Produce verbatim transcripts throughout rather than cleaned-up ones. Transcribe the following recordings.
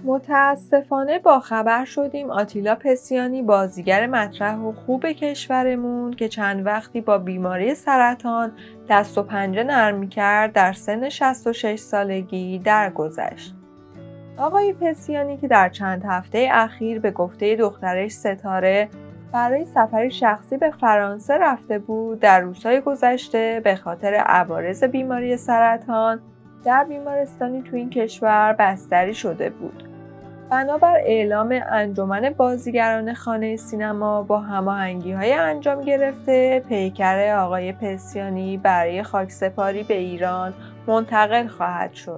متاسفانه با خبر شدیم آتیلا پسیانی بازیگر مطرح و خوب کشورمون که چند وقتی با بیماری سرطان دست و پنجه نرم می‌کرد در سن شصت و شش سالگی درگذشت. آقای پسیانی که در چند هفته اخیر به گفته دخترش ستاره برای سفری شخصی به فرانسه رفته بود، در روزهای گذشته به خاطر عوارض بیماری سرطان در بیمارستانی تو این کشور بستری شده بود. بنابر اعلام انجمن بازیگران خانه سینما با هماهنگی‌های انجام گرفته، پیکر آقای پسیانی برای خاکسپاری به ایران منتقل خواهد شد.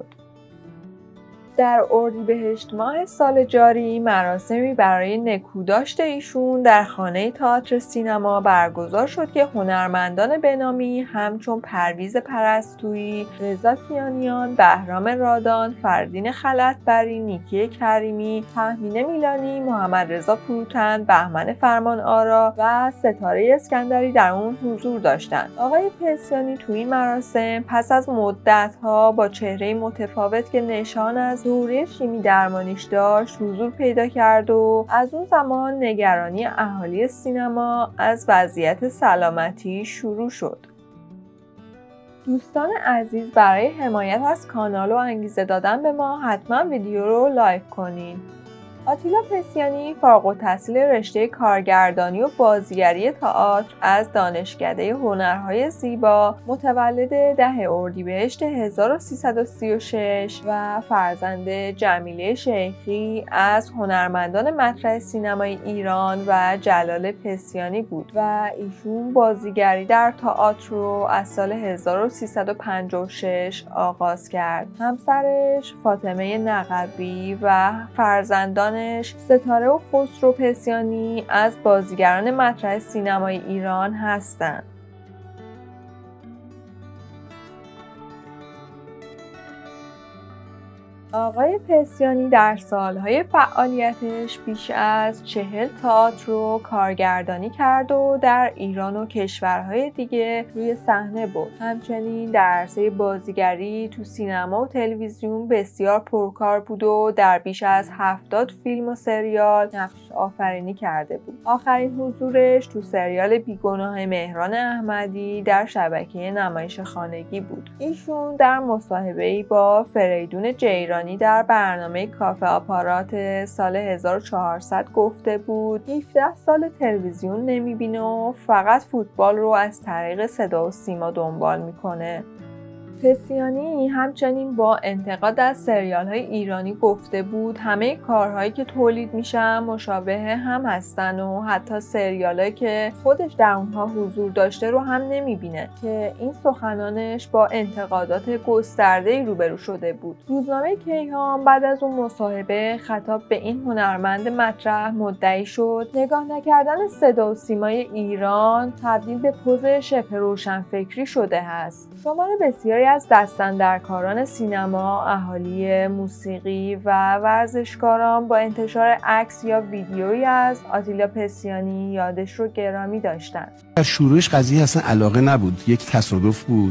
در اردیبهشت ماه سال جاری مراسمی برای نکوداشت ایشون در خانه تئاتر سینما برگزار شد که هنرمندان بنامی همچون پرویز پرستویی، رضا کیانیان، بهرام رادان، فردین خلعتبری، نیکی کریمی، تهمینه میلانی، محمد رضا فروتن، بهمن فرمانآرا و ستاره اسکندری در اون حضور داشتند. آقای پسیانی تو این مراسم پس از مدت‌ها با چهره متفاوت که نشان از دوره شیمی درمانیش داشت حضور پیدا کرد و از اون زمان نگرانی اهالی سینما از وضعیت سلامتی شروع شد. دوستان عزیز، برای حمایت از کانال و انگیزه دادن به ما حتما ویدیو رو لایک کنین. آتیلا پسیانی فارغ التحصیل رشته کارگردانی و بازیگری تئاتر از دانشکده هنرهای زیبا، متولد ده اردیبهشت هزار و سیصد و سی و شش و فرزند جمیله شیخی از هنرمندان مطرح سینمای ایران و جلال پسیانی بود و ایشون بازیگری در تئاتر رو از سال هزار و سیصد و پنجاه و شش آغاز کرد. همسرش فاطمه نقبی و فرزندان ستاره و خسرو پسیانی از بازیگران مطرح سینمای ایران هستند. آقای پسیانی در سالهای فعالیتش بیش از چهل تئاتر رو کارگردانی کرد و در ایران و کشورهای دیگه روی صحنه بود. همچنین در عرصه بازیگری تو سینما و تلویزیون بسیار پرکار بود و در بیش از هفتاد فیلم و سریال نقش آفرینی کرده بود. آخرین حضورش تو سریال بیگناه مهران احمدی در شبکه نمایش خانگی بود. ایشون در مصاحبه‌ای با فریدون جیرانی در برنامه کافه آپارات سال هزار و چهارصد گفته بود هفده سال تلویزیون نمیبینه و فقط فوتبال رو از طریق صدا و سیما دنبال میکنه. پسیانی همچنین با انتقاد از سریال‌های ایرانی گفته بود همه کارهایی که تولید میشن مشابه هم هستن و حتی سریالایی که خودش در اونها حضور داشته رو هم نمیبینه که این سخنانش با انتقادات گسترده‌ای روبرو شده بود. روزنامه کیهان بعد از اون مصاحبه خطاب به این هنرمند مطرح مدعی شد نگاه نکردن صدا و سیمای ایران تبدیل به پوز شبه روشنفکری شده است. شمار بسیاری از دستاندرکاران سینما، اهالی موسیقی و ورزشکاران با انتشار عکس یا ویدیویی از آتیلا پسیانی یادش رو گرامی داشتند. در شروعش قضیه اصلا علاقه نبود، یک تصادف بود.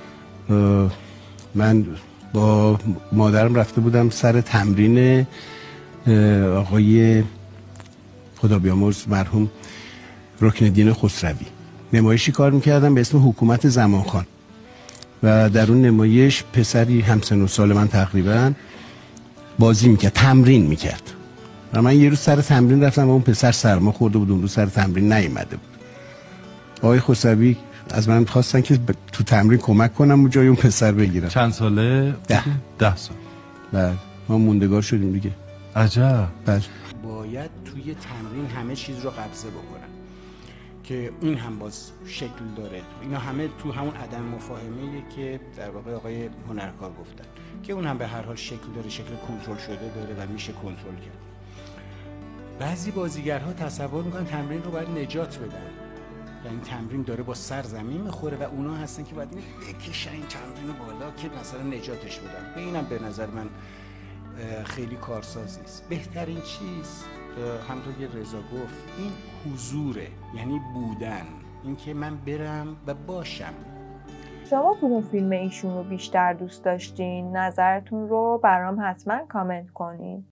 من با مادرم رفته بودم سر تمرین آقای خدا بیامرز مرحوم رکنالدین خسروی. نمایشی کار میکردم به اسم حکومت زمانخان و در اون نمایش پسری همسن و سال من تقریبا بازی میکرد، تمرین میکرد و من یه روز سر تمرین رفتم و اون پسر سرما خورده بود، اون روز سر تمرین نیومده بود. آقای خسروی از من خواستن که تو تمرین کمک کنم و جای اون پسر بگیرم. چند ساله؟ ده ده سال. بله ما موندگار شدیم دیگه. عجب. بله. باید توی تمرین همه چیز رو قبضه بکنن که این هم باز شکل داره. اینا همه تو همون عدم مفاهمه‌ایه که در واقع آقای هنرکار گفتن که اون هم به هر حال شکل داره، شکل کنترل شده داره و میشه کنترل کرد. بعضی بازیگرها تصور میکنن تمرین رو باید نجات بدن، یعنی تمرین داره با سر زمین میخوره و اونا هستن که باید اینو بکشن این تمرین رو بالا که مثلا نجاتش بدن. به اینم به نظر من خیلی کارسازی است. بهترین چیز همونطور که رضا گفت این حضوره، یعنی بودن، اینکه من برم و باشم. شما کدوم فیلم ایشون رو بیشتر دوست داشتین؟ نظرتون رو برام حتما کامنت کنین.